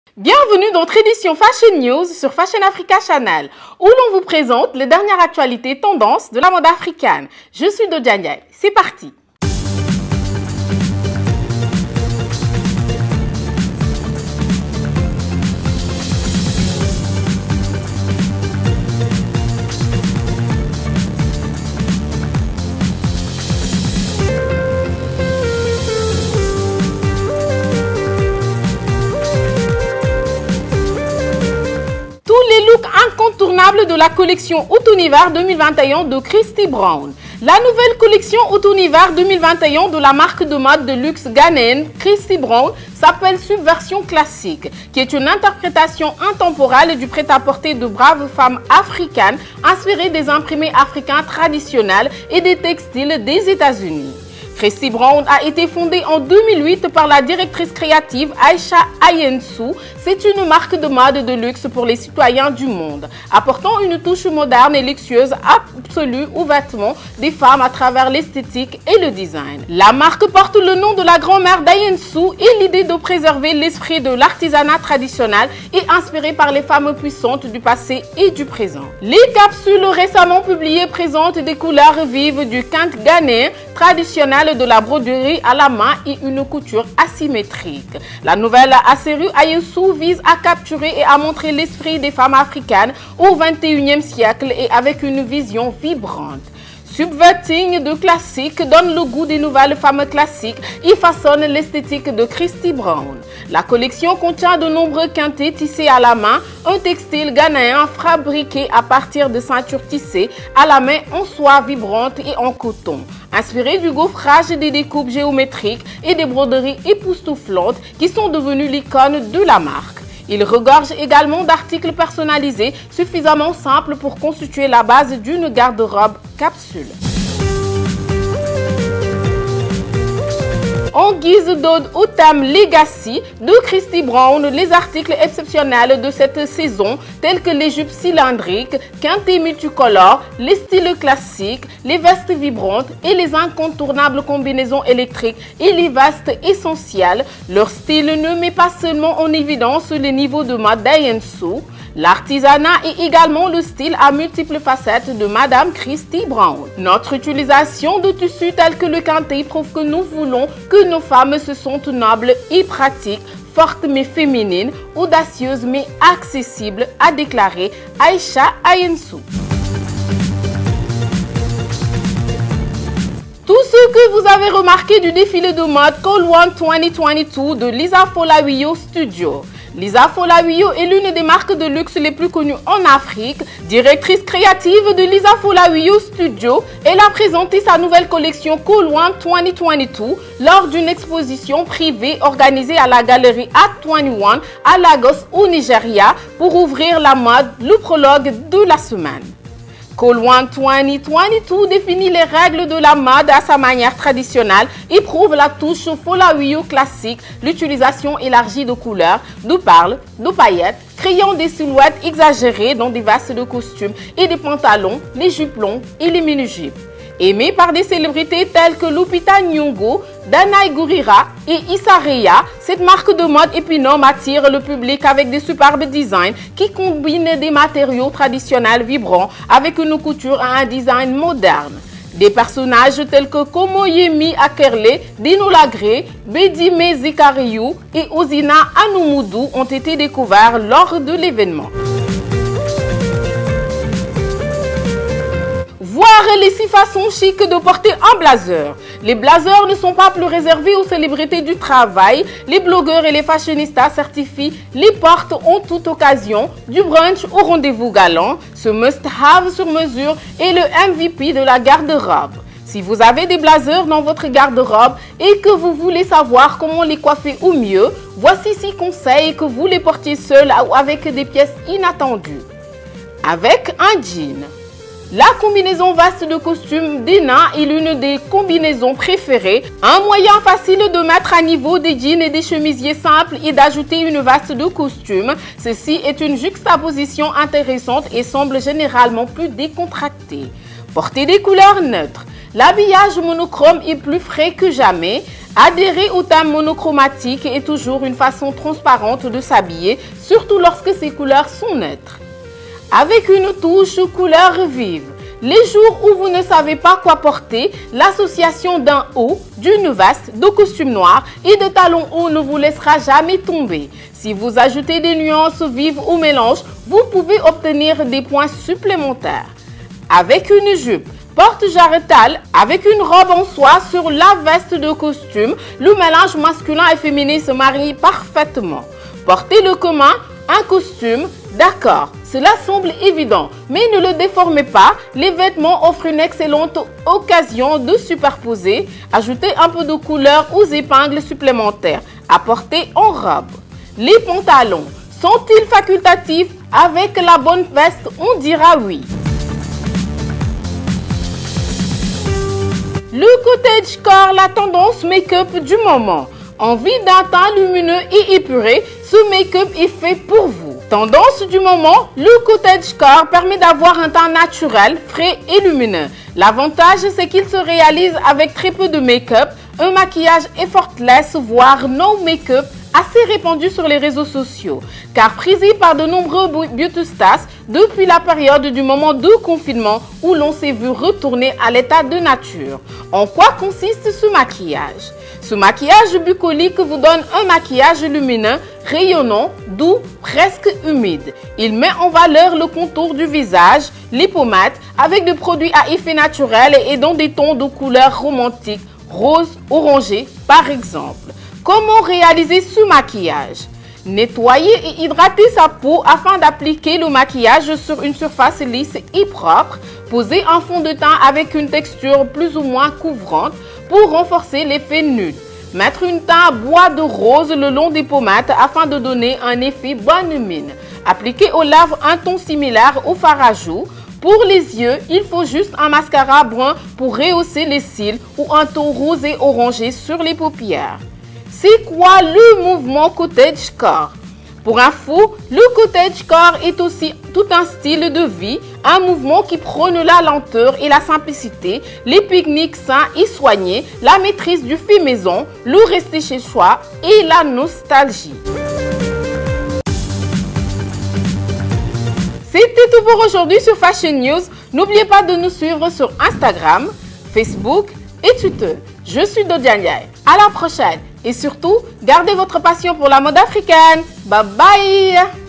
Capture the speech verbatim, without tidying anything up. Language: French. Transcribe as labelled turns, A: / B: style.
A: Bienvenue dans Tradition Fashion News sur Fashion Africa Channel, où l'on vous présente les dernières actualités tendances de la mode africaine. Je suis Dodia Ndiaye, c'est parti. Les looks incontournables de la collection Automne-Hiver deux mille vingt et un de Christy Brown. La nouvelle collection Automne-Hiver deux mille vingt et un de la marque de mode de luxe ghanéenne Christy Brown s'appelle Subversion Classique, qui est une interprétation intemporelle du prêt-à-porter de braves femmes africaines inspirées des imprimés africains traditionnels et des textiles des États-Unis. Christy Brown a été fondée en deux mille huit par la directrice créative Aisha Ayensou. C'est une marque de mode de luxe pour les citoyens du monde, apportant une touche moderne et luxueuse absolue aux vêtements des femmes à travers l'esthétique et le design. La marque porte le nom de la grand-mère d'Ayensou et l'idée de préserver l'esprit de l'artisanat traditionnel et inspiré par les femmes puissantes du passé et du présent. Les capsules récemment publiées présentent des couleurs vives du kente ghanéen traditionnel, de la broderie à la main et une couture asymétrique. La nouvelle série Ayensou vise à capturer et à montrer l'esprit des femmes africaines au vingt et unième siècle et avec une vision vibrante. Subverting de classique donne le goût des nouvelles femmes classiques et façonne l'esthétique de Christy Brown. La collection contient de nombreux quintés tissés à la main, un textile ghanéen fabriqué à partir de ceintures tissées à la main en soie vibrante et en coton, inspiré du gaufrage des découpes géométriques et des broderies époustouflantes qui sont devenues l'icône de la marque. Il regorge également d'articles personnalisés suffisamment simples pour constituer la base d'une garde-robe capsule. En guise d'ode au thème Legacy de Christy Brown, les articles exceptionnels de cette saison, tels que les jupes cylindriques, quintées multicolores, les styles classiques, les vestes vibrantes et les incontournables combinaisons électriques et les vestes essentielles, leur style ne met pas seulement en évidence les niveaux de mode d'Ayensou, l'artisanat et également le style à multiples facettes de Madame Christy Brown. Notre utilisation de tissus tels que le quinté prouve que nous voulons que nos femmes se sentent nobles et pratiques, fortes mais féminines, audacieuses mais accessibles, a déclaré Aisha Ayensou. Tout ce que vous avez remarqué du défilé de mode Call One vingt vingt-deux de Lisa Folawiyo Studio. Lisa Folawiyo est l'une des marques de luxe les plus connues en Afrique. Directrice créative de Lisa Folawiyo Studio, elle a présenté sa nouvelle collection Call One vingt vingt-deux lors d'une exposition privée organisée à la galerie Act vingt et un à Lagos au Nigeria pour ouvrir la mode, le prologue de la semaine. Call One vingt vingt-deux définit les règles de la mode à sa manière traditionnelle et prouve la touche Folawiyo classique, l'utilisation élargie de couleurs, de perles, de paillettes, créant des silhouettes exagérées dans des vestes de costumes et des pantalons, les jupes longues et les mini-jupes. Aimée par des célébrités telles que Lupita Nyong'o, Danai Gurira et Issa Rae, cette marque de mode épinôme attire le public avec des superbes designs qui combinent des matériaux traditionnels vibrants avec une couture à un design moderne. Des personnages tels que Komoyemi Akerle, Dino Lagré, Bedime Zikariou et Ozina Anoumudou ont été découverts lors de l'événement. Voir les six façons chic de porter un blazer. Les blazers ne sont pas plus réservés aux célébrités du travail. Les blogueurs et les fashionistas certifient les portent en toute occasion, du brunch au rendez-vous galant. Ce must-have sur mesure est le M V P de la garde-robe. Si vous avez des blazers dans votre garde-robe et que vous voulez savoir comment les coiffer au mieux, voici six conseils que vous les portiez seul ou avec des pièces inattendues. Avec un jean. La combinaison vaste de costumes des nains est l'une des combinaisons préférées. Un moyen facile de mettre à niveau des jeans et des chemisiers simples et d'ajouter une veste de costume. Ceci est une juxtaposition intéressante et semble généralement plus décontractée. Portez des couleurs neutres. L'habillage monochrome est plus frais que jamais. Adhérer au thème monochromatique est toujours une façon transparente de s'habiller, surtout lorsque ces couleurs sont neutres. Avec une touche couleur vive. Les jours où vous ne savez pas quoi porter, l'association d'un haut, d'une veste, de costume noir et de talons hauts ne vous laissera jamais tomber. Si vous ajoutez des nuances vives au mélange, vous pouvez obtenir des points supplémentaires. Avec une jupe, porte-jarretale, avec une robe en soie sur la veste de costume, le mélange masculin et féminin se marie parfaitement. Portez le commun, un costume, d'accord, cela semble évident, mais ne le déformez pas, les vêtements offrent une excellente occasion de superposer, ajoutez un peu de couleur aux épingles supplémentaires à porter en robe. Les pantalons sont-ils facultatifs? Avec la bonne veste, on dira oui. Le cottagecore, la tendance make-up du moment. Envie d'un teint lumineux et épuré, ce make-up est fait pour vous. Tendance du moment, le cottagecore permet d'avoir un teint naturel, frais et lumineux. L'avantage, c'est qu'il se réalise avec très peu de make-up, un maquillage effortless, voire no make-up, assez répandu sur les réseaux sociaux, car prisé par de nombreux beautystas depuis la période du moment de confinement où l'on s'est vu retourner à l'état de nature. En quoi consiste ce maquillage? Ce maquillage bucolique vous donne un maquillage lumineux, rayonnant, doux, presque humide. Il met en valeur le contour du visage, les pommades, avec des produits à effet naturel et dans des tons de couleurs romantiques, rose, orangé par exemple. Comment réaliser ce maquillage? Nettoyer et hydrater sa peau afin d'appliquer le maquillage sur une surface lisse et propre. Poser un fond de teint avec une texture plus ou moins couvrante pour renforcer l'effet nude. Mettre une teint bois de rose le long des pommades afin de donner un effet bonne mine. Appliquer aux lèvres un ton similaire au fard à joues. Pour les yeux, il faut juste un mascara brun pour rehausser les cils ou un ton rosé orangé sur les paupières. C'est quoi le mouvement cottagecore? Pour info, le cottagecore est aussi tout un style de vie, un mouvement qui prône la lenteur et la simplicité, les pique-niques sains et soignés, la maîtrise du fait maison, le rester chez soi et la nostalgie. C'était tout pour aujourd'hui sur Fashion News. N'oubliez pas de nous suivre sur Instagram, Facebook et Twitter. Je suis Dodia Ndiaye. À la prochaine. Et surtout, gardez votre passion pour la mode africaine. Bye bye!